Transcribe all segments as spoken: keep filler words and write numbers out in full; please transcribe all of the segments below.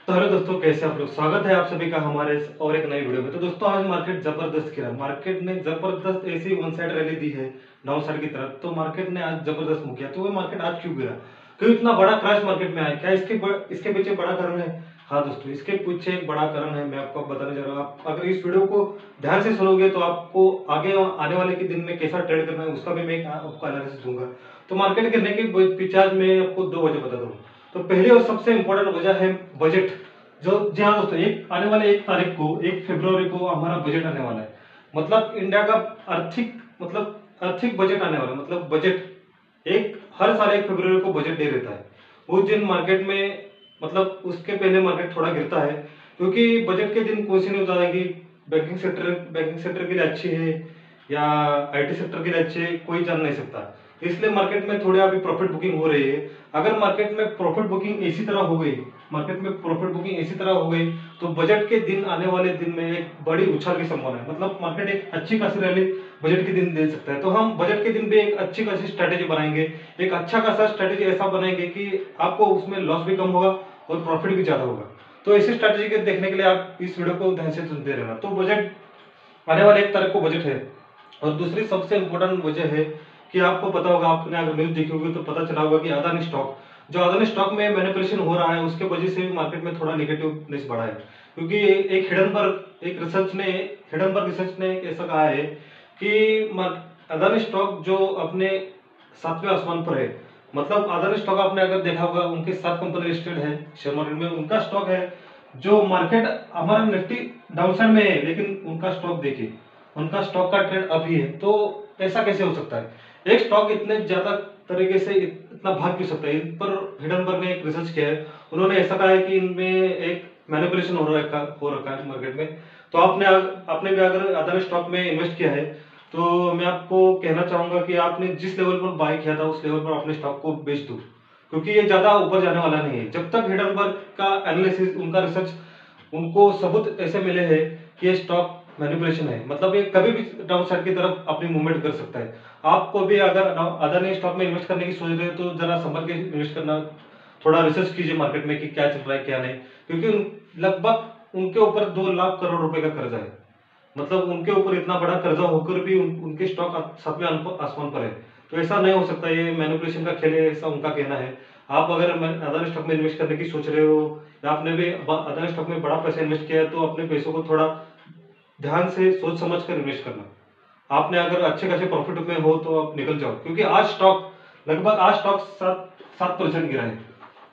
तो हेलो दोस्तों, कैसे आप लोग। स्वागत है आप सभी का हमारे इस और एक नई वीडियो में। तो दोस्तों, आज मार्केट जबरदस्त गिरा। मार्केट ने जबरदस्त ऐसी वन साइड रैली दी है डाउन साइड की तरफ। तो मार्केट ने आज जबरदस्त मूव किया। तो वो मार्केट आज क्यों गिरा, क्यों इतना बड़ा क्रैश मार्केट में आया, क्या इसके ब, इसके पीछे बड़ा कारण है? हाँ दोस्तों, इसके पीछे एक बड़ा कारण है। मैं आपको बताने जा रहा हूँ। आप अगर इस वीडियो को ध्यान से सुनोगे तो आपको आगे आने वाले के दिन में कैसा ट्रेड करना है उसका भी मैं आपको एनालिसिस दूंगा। तो मार्केट गिरने के पीछे आज मैं आपको दो वजह बताता हूँ। तो पहली और सबसे इंपॉर्टेंट वजह है बजट। जो जी हाँ दोस्तों, एक आने वाले एक तारीख को, एक फरवरी को हमारा बजट आने वाला है। मतलब इंडिया का आर्थिक मतलब आर्थिक बजट आने वाला है। मतलब बजट एक हर साल एक फरवरी को बजट डे रहता है। उस दिन मार्केट में मतलब उसके पहले मार्केट थोड़ा गिरता है, क्योंकि बजट के दिन कोई सी न्यूज आता है कि बैंकिंग सेक्टर बैंकिंग सेक्टर के लिए अच्छी है या आईटी सेक्टर के लिए अच्छी है, कोई जान नहीं सकता। इसलिए मार्केट में थोड़ी अभी प्रॉफिट बुकिंग हो रही है। अगर मार्केट में प्रॉफिट बुकिंग इसी तरह हो गई मार्केट में प्रॉफिट बुकिंग इसी तरह हो गई तो बजट के दिन आने वाले दिन में एक बड़ी उछाल की संभावना है। मतलब मार्केट एक अच्छी खासी रैली बजट के दिन दे सकता है। तो हम बजट के दिन भी एक अच्छी खासी स्ट्रेटेजी बनाएंगे, एक अच्छा खासा स्ट्रेटेजी ऐसा बनाएंगे कि आपको उसमें लॉस भी कम होगा और प्रॉफिट भी ज्यादा होगा। तो इसी स्ट्रेटेजी के देखने के लिए आप इस वीडियो को ध्यान से सुनते रहना। तो बजट आने वाले एक तारीख को बजट है। और दूसरी सबसे इंपॉर्टेंट वजह है कि आपको पता होगा, आपने अगर न्यूज देखी होगी तो पता चला होगा कि अदानी स्टॉक जो अदानी स्टॉक में मैनिपुलेशन हो रहा है उसके वजह से भी मार्केट में थोड़ा नेगेटिवनेस बढ़ा है। क्योंकि एक हिडनबर्ग एक रिसर्च ने हिडनबर्ग रिसर्च ने एक ऐसा कहा है कि अदानी स्टॉक जो अपने सातवें आसमान पर है। मतलब अदानी स्टॉक आपने अगर देखा होगा, उनके सात कंपनी लिस्टेड है शेयर मार्केट में, उनका स्टॉक है। जो मार्केट हमारा निफ्टी डाउन साइड में है लेकिन उनका स्टॉक देखिए, उनका स्टॉक का ट्रेंड अभी है। तो ऐसा कैसे हो सकता है? एक स्टॉक इतने ज्यादा तरीके से इतना भाग क्यों सकता है? इन पर हिडनबर्ग ने एक रिसर्च किया है। उन्होंने ऐसा कहा है कि इनमें एक मैनिपुलेशन हो रखा हो रखा है मार्केट में। तो आपने आपने भी अगर अदानी स्टॉक में इन्वेस्ट किया है तो मैं आपको कहना चाहूंगा कि आपने जिस लेवल पर बाय किया था उस लेवल पर अपने स्टॉक को बेच दो, क्योंकि ये ज्यादा ऊपर जाने वाला नहीं है। जब तक हिडनबर्ग का एनालिसिस, उनका रिसर्च, उनको सबूत ऐसे मिले हैं कि ये स्टॉक मैनिपुलेशन है, मतलब ये कभी भी डाउन साइड की तरफ अपनी मूवमेंट कर सकता है। आपको भी अगर अदानी स्टॉक में इन्वेस्ट करने की सोच रहे हो तो जरा संभल के इन्वेस्ट करना। थोड़ा रिसर्च कीजिए मार्केट में कि क्या चल रहा है क्या नहीं, क्योंकि उन- लगभग उनके ऊपर दो लाख करोड़ रुपए का कर्जा है। मतलब उनके ऊपर इतना बड़ा कर्जा होकर भी उन, उनके स्टॉक सातवें आसमान पर है। तो ऐसा नहीं हो सकता, ये मैनिपुलेशन का खेल है, ऐसा उनका कहना है। आप अगर अदानी स्टॉक में इन्वेस्ट करने की सोच रहे हो या आपने भी अदानी स्टॉक में बड़ा पैसा इन्वेस्ट किया है तो अपने पैसों को थोड़ा ध्यान से सोच समझ कर इन्वेस्ट करना। आपने अगर अच्छे खासे प्रॉफिट में हो तो आप निकल जाओ, क्योंकि आज स्टॉक लगभग आज स्टॉक सात सात परसेंट गिरा है।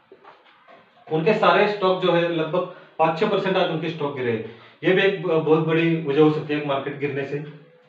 उनके सारे स्टॉक जो है लगभग पांच छह परसेंट आज उनके स्टॉक गिरे हैं। ये भी एक बहुत बड़ी वजह हो सकती है मार्केट गिरने से।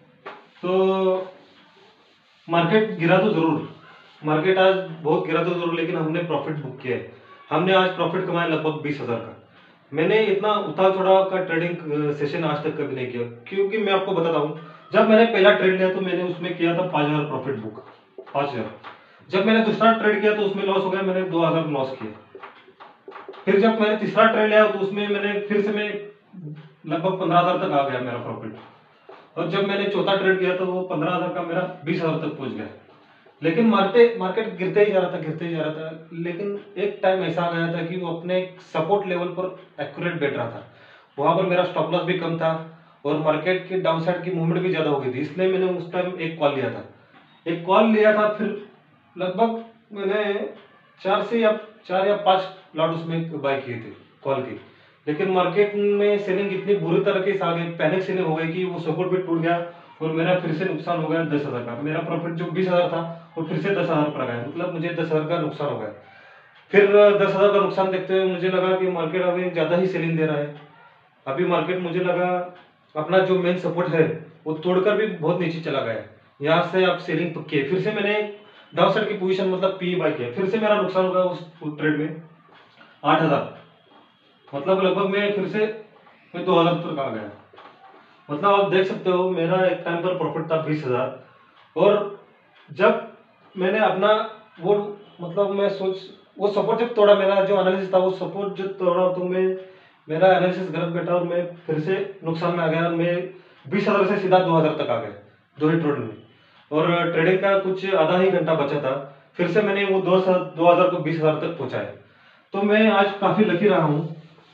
तो मार्केट गिरा तो जरूर, मार्केट आज बहुत गिरा तो जरूर, लेकिन हमने प्रॉफिट बुक किया है। हमने आज प्रॉफिट कमाया लगभग बीस हजार का। मैंने इतना उतार चढ़ाव का ट्रेडिंग सेशन आज तक कभी नहीं किया, क्योंकि मैं आपको बताता हूँ, जब मैंने पहला ट्रेड लिया तो मैंने उसमें किया था पांच हजार प्रॉफिट बुक, पांच हजार। जब मैंने दूसरा ट्रेड किया तो उसमें लॉस हो गया, मैंने दो हजार लॉस किया। फिर जब मैंने तीसरा ट्रेड लिया तो उसमें मैंने फिर से मैं लगभग पंद्रह हजार तक आ गया मेरा प्रॉफिट। और जब मैंने चौथा ट्रेड किया तो वो पंद्रह हजार का मेरा बीस हजार तक पहुंच गया। लेकिन मारते मार्केट गिरते ही जा रहा था, गिरते ही जा रहा था। लेकिन एक टाइम ऐसा आ गया था कि वो अपने सपोर्ट लेवल पर एक्यूरेट बैठ रहा था। वहां पर मेरा स्टॉप लॉस भी कम था और मार्केट की डाउन साइड की मूवमेंट भी ज्यादा हो गई थी, इसलिए मैंने उस टाइम एक कॉल लिया था एक कॉल लिया था। फिर लगभग मैंने चार से या चार या पांच लॉट उसमें बाय किए थे कॉल के। लेकिन मार्केट में सेलिंग इतनी बुरी तरीके से आ गई, पैनिक सेलिंग हो गई कि वो सपोर्ट भी टूट गया और मेरा फिर से नुकसान हो गया दस हजार का। मेरा प्रॉफिट जो बीस हजार था वो फिर से दस हजार पर आ गया, मतलब मुझे दस हजार का नुकसान हो गया। फिर दस हजार का नुकसान देखते हुए मुझे लगा कि मार्केट अभी ज्यादा ही सेलिंग दे रहा है। अभी मार्केट मुझे लगा अपना जो मेन सपोर्ट है वो तोड़कर भी बहुत नीचे चला गया। यहाँ से अब सेलिंग पक्की है। फिर से मैंने डाउन साइड की पोजीशन मतलब पी बाय किया, फिर से मेरा नुकसान होगा उस ट्रेड में आठ हजार। मतलब लगभग मैं फिर से मैं दो हजार तक आ गया। मतलब आप देख सकते हो मेरा एक टाइम पर प्रॉफिट था बीस हजार। और जब मैंने अपना वो मतलब मैं सोच वो सपोर्ट जब तोड़ा, मेरा जो एनालिसिस था वो सपोर्ट जो तोड़ा तो मैं मेरा एनालिसिस गलत बैठा और मैं फिर से नुकसान में आ गया। मैं बीस हजार से सीधा दो हजार तक आ गया दो ही ट्रेड में। और ट्रेडिंग का कुछ आधा ही घंटा बचा था, फिर से मैंने वो दो दो हजार को बीस हजार तक पहुंचाया। तो मैं आज काफी लकी रहा हूँ,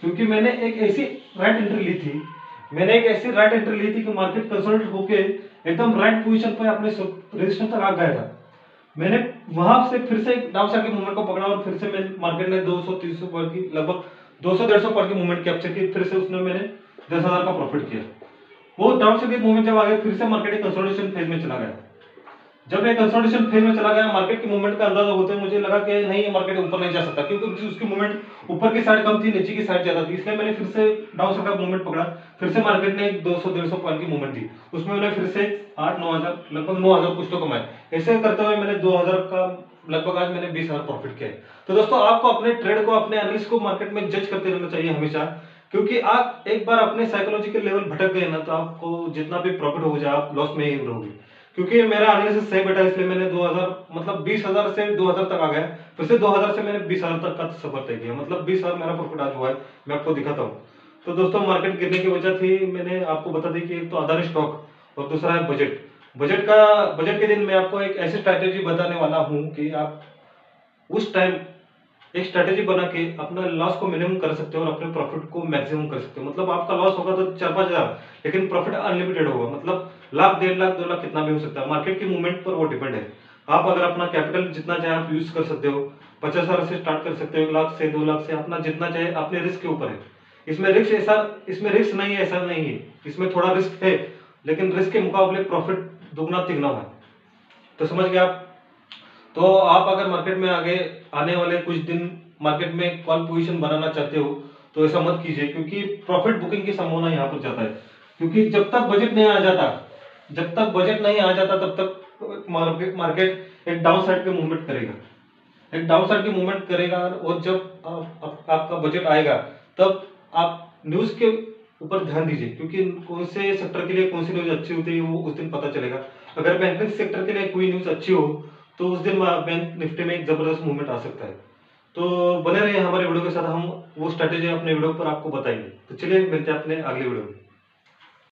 क्योंकि मैंने एक ऐसी राइट एंट्री ली थी मैंने एक ऐसी राइट एंट्री ली थी कि मार्केट कंसोलिडेट होके एकदम राइट पोजीशन पे अपने रेजिस्टेंस तक आ गया था। मैंने वहां से फिर से डाउन साइड के मूवमेंट को पकड़ा और फिर से मैं मार्केट ने दो सौ तीन सौ पॉइंट की लगभग दो सौ डेढ़ सौ पॉइंट की मूवमेंट कैप्चर की। फिर से उसने मैंने दस हजार का प्रॉफिट किया। वो डाउन साइड के मूवमेंट जब आ गया फिर से मार्केट एक कंसोलिडेशन फेज में चला गया। जब एक कंसोलिडेशन फेज में चला गया मार्केट की मूवमेंट का अंदाजा होते मुझे लगा कि नहीं ये मार्केट ऊपर नहीं जा सकता, क्योंकि उसकी मूवमेंट ऊपर की साइड कम थी, नीचे की साइड ज्यादा थी। इसलिए मैंने फिर से डाउन साइड का मूवमेंट पकड़ा। फिर से मार्केट ने दो सौ डेढ़ सौ पॉइंट की मूवमेंट दी, उसमें मैंने फिर से आठ नौ हजार लगभग नौ हजार कुछ तो कमाए। ऐसे करते हुए मैंने दो हजार का लगभग आज मैंने बीस हजार प्रॉफिट किया। तो दोस्तों आपको अपने ट्रेड को अपने एनालिसिस को मार्केट में जज करते रहना चाहिए हमेशा, क्योंकि आप एक बार अपने साइकोलॉजिकल लेवल भटक गए ना तो आपको जितना भी प्रॉफिट हो जाए आप लॉस में ही रहोगे। क्योंकि मेरा एनालिसिस सही बैठा इसलिए मैंने दो हजार मतलब बीस हजार से दो हजार तक आ गया। फिर से दो हजार से मैंने बीस हजार तक का सफर तय किया, मतलब बीस हजार मेरा प्रॉफिट आज हुआ है। मैं आपको दिखाता हूँ। तो दोस्तों मार्केट गिरने की वजह थी मैंने आपको बता दी कि एक तो अदानी स्टॉक और दूसरा है बजट। बजट का बजट के दिन मैं आपको एक ऐसी स्ट्रैटेजी बताने वाला हूँ कि आप उस टाइम एक स्ट्रैटेजी बना के अपना लॉस को मिनिमम कर सकते हो और अपने प्रॉफिट को मैक्सिमम कर सकते हो। मतलब आपका लॉस होगा तो चार पांच हजार, लेकिन प्रॉफिट अनलिमिटेड होगा। मतलब लाख डेढ़ लाख दो लाख कितना भी हो सकता है, मार्केट की मूवमेंट पर वो डिपेंड है। आप अगर अपना कैपिटल जितना चाहे आप यूज कर सकते हो, पचास हजार से स्टार्ट कर सकते हो, एक लाख से दो लाख से अपना जितना चाहे अपने रिस्क के ऊपर है। इसमें रिस्क ऐसा इसमें रिस्क नहीं है ऐसा नहीं है, इसमें थोड़ा रिस्क है लेकिन रिस्क के मुकाबले प्रॉफिट दुगना तिगना है। तो समझ गए आप। तो आप अगर मार्केट में आगे आने वाले कुछ दिन मार्केट में कॉल पोजीशन बनाना चाहते हो तो ऐसा मत कीजिए, क्योंकि प्रॉफिट बुकिंग की संभावना यहाँ पर ज्यादा है। क्योंकि जब तक बजट नहीं आ जाता जब तक बजट नहीं आ जाता तब तक मार्केट मार्केट एक डाउन साइड पे मूवमेंट करेगा एक डाउन साइड की मूवमेंट करेगा। और जब आप, आप, आपका बजट आएगा तब आप न्यूज के ऊपर ध्यान दीजिए, क्योंकि कौन से सेक्टर के लिए कौन सी न्यूज अच्छी होती है वो उस दिन पता चलेगा। अगर बैंकिंग सेक्टर के लिए कोई न्यूज अच्छी हो तो उस दिन बैंक निफ्टी में एक जबरदस्त मूवमेंट आ सकता है। तो बने रहिए हमारे वीडियो के साथ, हम वो स्ट्रैटेजी अपने वीडियो पर आपको बताएंगे। तो चलिए मिलते हैं अपने अगले वीडियो में।